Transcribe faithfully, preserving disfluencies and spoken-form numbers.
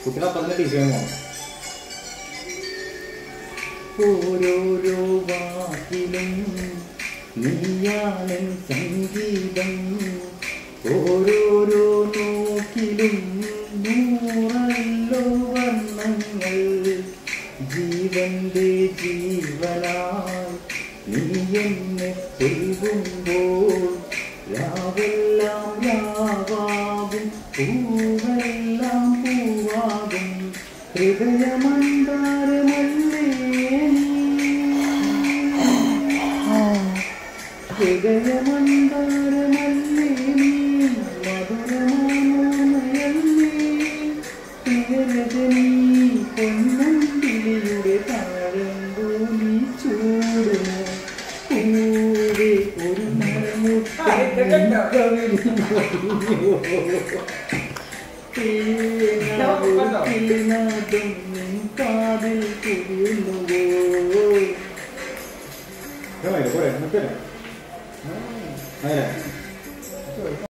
കുട്ടികളപ്പം തന്നെ ടീച്ചർ ഓരോരോ വാക്കിലും നീയാണെൻ സംഗീതം ഓരോരോ നോക്കിലും നൂറല്ലോ വർണ്ണങ്ങൾ ജീവന്റെ ജീവനായി നീ എന്നെ കൊല്ലുമ്പോൾ രാവെല്ലാം രാവാകും പൂവെല്ലാം പൂവാകും ഹൃദയമന്താരമല്ലേ ഹൃദയമന്താരമല്ലേ മധുരമാമയല്ലേ പ്രിയരജനീ പൊന്നമ്പിളിയുടെ താഴമ്പൂലി ചൂടുമോ പൂവേ ഒരു മരമുട്ടും കാതിൽ കുടിയുന്നുവോ